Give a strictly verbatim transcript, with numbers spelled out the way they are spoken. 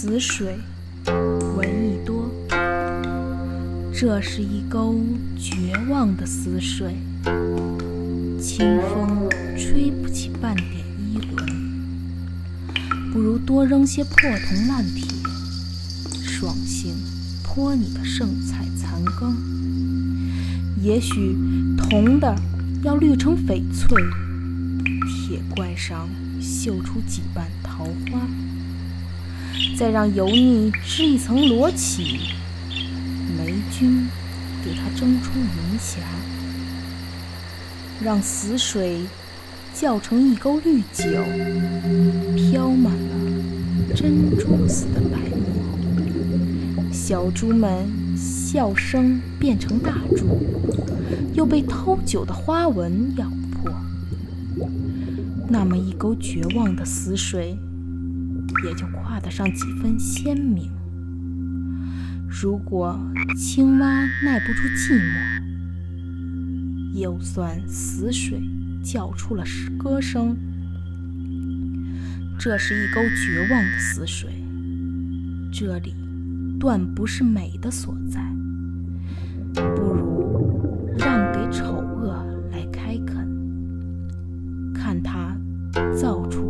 死水，闻一多。这是一沟绝望的死水，清风吹不起半点依轮，不如多扔些破铜烂铁，爽性泼你的剩菜残羹。也许铜的要滤成翡翠，铁怪上绣出几瓣桃花，再让油腻织一层罗绮，霉菌给它蒸出云霞，让死水叫成一沟绿酒，飘满了珍珠似的白沫。小猪们笑声变成大猪，又被偷酒的花纹咬破。那么一沟绝望的死水，也就跨得上几分鲜明。如果青蛙耐不住寂寞，又算死水叫出了歌声。这是一沟绝望的死水，这里断不是美的所在，不如让给丑恶来开垦，看它造出